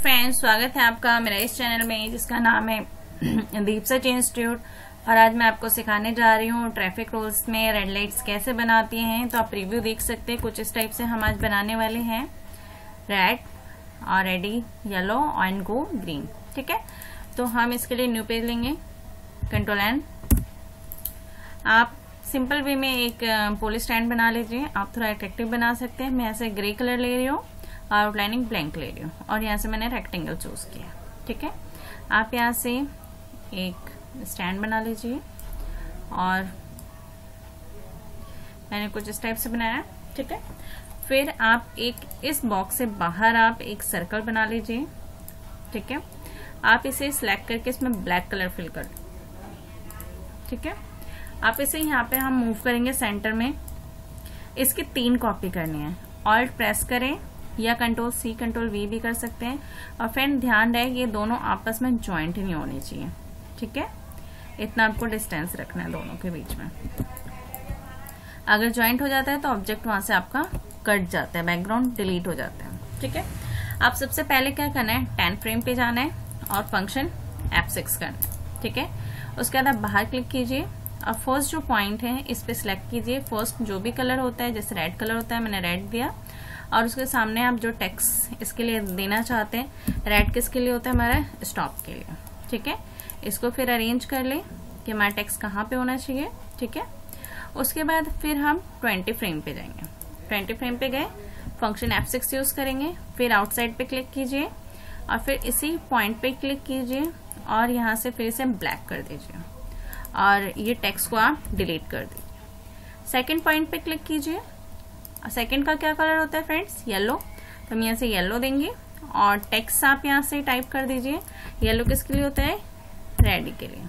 Friends, स्वागत है आपका मेरा इस चैनल में जिसका नाम है दीपसच इंस्टीट्यूट। और आज मैं आपको सिखाने जा रही हूँ ट्रैफिक रूल्स में रेड लाइट्स कैसे बनाती हैं। तो आप प्रीव्यू देख सकते हैं, कुछ इस टाइप से हम आज बनाने वाले हैं। रेड और ready yellow and go green. ठीक है, तो हम इसके लिए न्यू पेज लेंगे, कंट्रोल एन। आप सिंपल वे में एक पोली स्टैंड बना लीजिए। आप थोड़ा अट्रैक्टिव बना सकते हैं। मैं ऐसे ग्रे कलर ले रही हूँ, आउटलाइनिंग ब्लैंक ले रही हूँ और यहाँ से मैंने रेक्टेंगल चूज किया। ठीक है, आप यहाँ से एक स्टैंड बना लीजिए और मैंने कुछ इस टाइप से बनाया। ठीक है, फिर आप एक इस बॉक्स से बाहर आप एक सर्कल बना लीजिए। ठीक है, आप इसे सिलेक्ट करके इसमें ब्लैक कलर फिल कर। ठीक है, आप इसे यहाँ पे हम मूव करेंगे सेंटर में। इसकी 3 कॉपी करनी है। ऑल्ट प्रेस करें या कंट्रोल C कंट्रोल V भी कर सकते हैं। और फ्रेंड ध्यान रहे ये दोनों आपस में ज्वाइंट नहीं होनी चाहिए। ठीक है, इतना आपको डिस्टेंस रखना है दोनों के बीच में। अगर ज्वाइंट हो जाता है तो ऑब्जेक्ट वहां से आपका कट जाता है, बैकग्राउंड डिलीट हो जाता है। ठीक है, आप सबसे पहले क्या करना है, 10 फ्रेम पे जाना है और फंक्शन F6 करना है। ठीक है, उसके बाद आप बाहर क्लिक कीजिए और फर्स्ट जो पॉइंट है इस पे सिलेक्ट कीजिए। फर्स्ट जो भी कलर होता है, जैसे रेड कलर होता है, मैंने रेड दिया। और उसके सामने आप जो टेक्स्ट इसके लिए देना चाहते हैं, रेड किसके लिए होता है, हमारा स्टॉप के लिए। ठीक है, इसको फिर अरेंज कर ले कि हमारा टेक्स्ट कहाँ पे होना चाहिए। ठीक है, उसके बाद फिर हम 20 फ्रेम पे जाएंगे। 20 फ्रेम पे गए, फंक्शन F6 यूज करेंगे। फिर आउटसाइड पे क्लिक कीजिए और फिर इसी पॉइंट पे क्लिक कीजिए और यहाँ से फिर इसे ब्लैक कर दीजिए और ये टेक्स्ट को आप डिलीट कर दीजिए। सेकंड पॉइंट पे क्लिक कीजिए। सेकंड का क्या कलर होता है फ्रेंड्स, येलो। तो हम यहाँ से येलो देंगे और टेक्स्ट आप यहाँ से टाइप कर दीजिए। येलो किसके लिए होता है, रेड के लिए।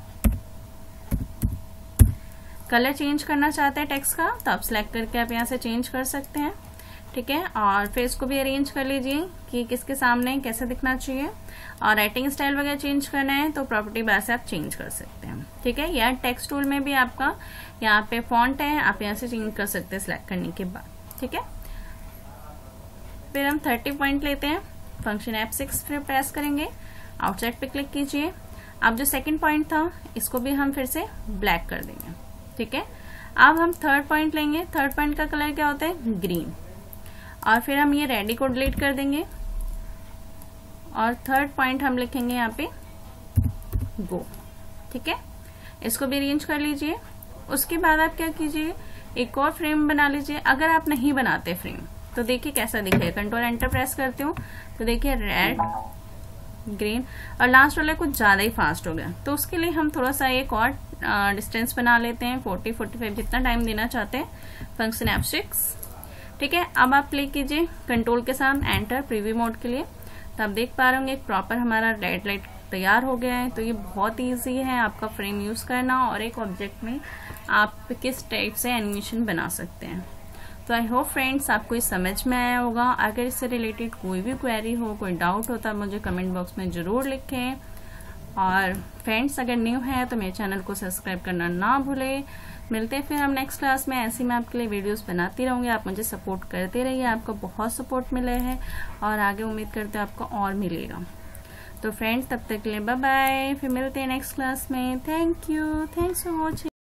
कलर चेंज करना चाहते हैं टेक्स्ट का तो आप सिलेक्ट करके आप यहाँ से चेंज कर सकते हैं। ठीक है, और फिर इसको भी अरेंज कर लीजिए कि किसके सामने कैसे दिखना चाहिए। और राइटिंग स्टाइल वगैरह चेंज करना है तो प्रॉपर्टी बार से आप चेंज कर सकते हैं। ठीक है, या टेक्स्ट टूल में भी आपका यहाँ पे फॉन्ट है, आप यहाँ से चेंज कर सकते हैं सिलेक्ट करने के बाद। ठीक है, फिर हम 30 पॉइंट लेते हैं, फंक्शन F6 फिर प्रेस करेंगे, आउटसाइड पे क्लिक कीजिए। अब जो सेकंड पॉइंट था इसको भी हम फिर से ब्लैक कर देंगे। ठीक है, अब हम थर्ड पॉइंट लेंगे। थर्ड पॉइंट का कलर क्या होता है, ग्रीन। और फिर हम ये रेडी को डिलीट कर देंगे और थर्ड पॉइंट हम लिखेंगे यहाँ पे गो। ठीक है, इसको भी अरेंज कर लीजिए। उसके बाद आप क्या कीजिए, एक और फ्रेम बना लीजिए। अगर आप नहीं बनाते फ्रेम तो देखिए कैसा दिखेगा। कंट्रोल एंटर प्रेस करती हूँ तो देखिए रेड, ग्रीन और लास्ट वाले कुछ ज्यादा ही फास्ट हो गया। तो उसके लिए हम थोड़ा सा एक और डिस्टेंस बना लेते हैं, 40-45 जितना टाइम देना चाहते हैं, फंक्शन F6। ठीक है, अब आप प्ले कीजिए कंट्रोल के साथ एंटर प्रीव्यू मोड के लिए। तो आप देख पा रहे होंगे एक प्रॉपर हमारा रेड लाइट तैयार हो गया है। तो ये बहुत इजी है आपका फ्रेम यूज करना और एक ऑब्जेक्ट में आप किस टाइप से एनिमेशन बना सकते हैं। तो आई होप फ्रेंड्स आपको ये समझ में आया होगा। अगर इससे रिलेटेड कोई भी क्वेरी हो, कोई डाउट हो तो मुझे कमेंट बॉक्स में जरूर लिखें। और फ्रेंड्स अगर न्यू है तो मेरे चैनल को सब्सक्राइब करना ना भूलें। मिलते हैं फिर हम नेक्स्ट क्लास में। ऐसे मैं आपके लिए वीडियोस बनाती रहूंगी, आप मुझे सपोर्ट करते रहिए। आपको बहुत सपोर्ट मिले है और आगे उम्मीद करते हैं आपको और मिलेगा। तो फ्रेंड्स तब तक के लिए बाय बाय, फिर मिलते हैं नेक्स्ट क्लास में। Thank you, thanks for watching.